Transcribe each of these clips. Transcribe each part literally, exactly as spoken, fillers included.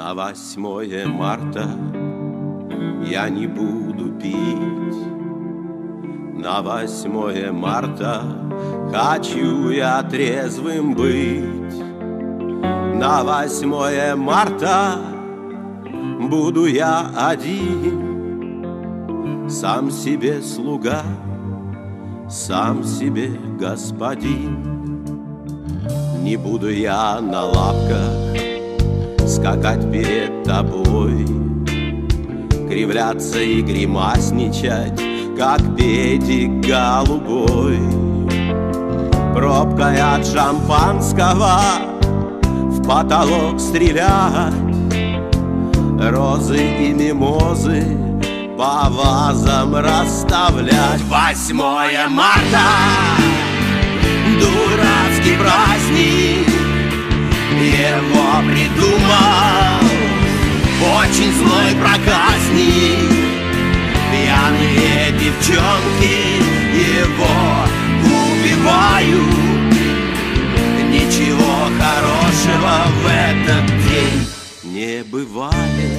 На восьмое марта я не буду пить. На восьмое марта хочу я трезвым быть. На восьмое марта буду я один, сам себе слуга, сам себе господин. Не буду я на лапках скакать перед тобой, кривляться и гримасничать, как Петик голубой. Пробкой от шампанского в потолок стрелять, розы и мимозы по вазам расставлять. Восьмое марта — дурацкий праздник, его придумал очень злой проказник. Пьяные девчонки его убивают. Ничего хорошего в этот день не бывает.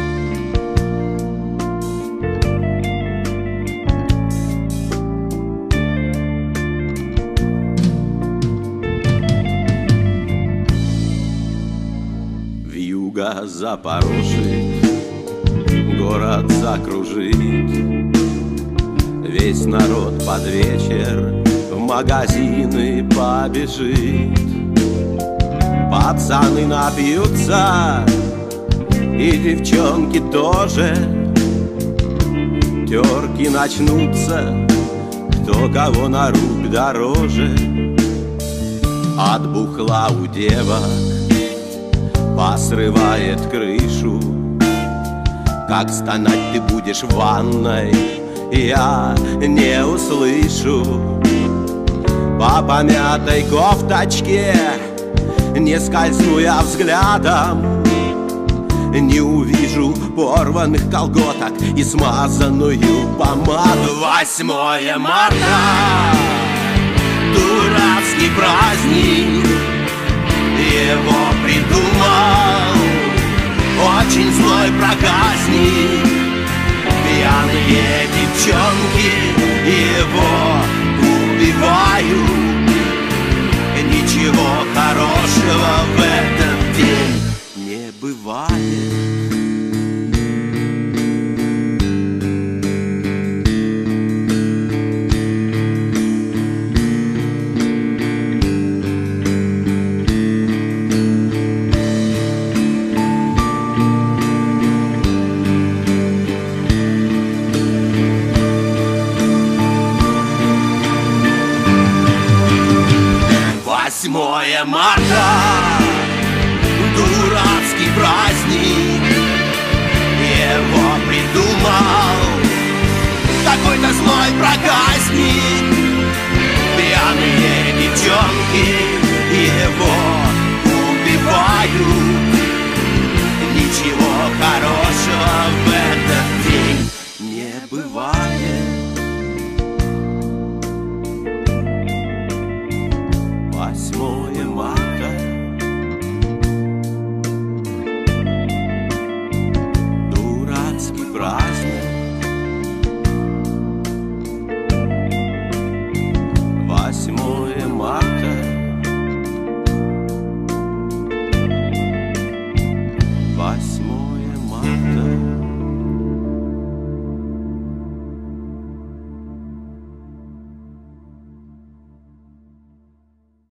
Вьюга запорошит, город закружит, весь народ под вечер в магазины побежит. Пацаны напьются, и девчонки тоже, терки начнутся, кто кого на рубь дороже. От бухла у девок посрывает крышу. Как стонать ты будешь в ванной, я не услышу. По помятой кофточке не скользну я взглядом, не увижу порванных колготок и смазанную помаду. Восьмое марта — дурацкий праздник, его придумал очень злой проказник. Пьяные девчонки его убивают. Ничего хорошего в этот день не бывает. Восьмое марта — дурацкий праздник, его придумал какой-то злой проказник. Пьяные девчонки его убивают. Ничего хорошего в этот день не бывает. Восьмое марта.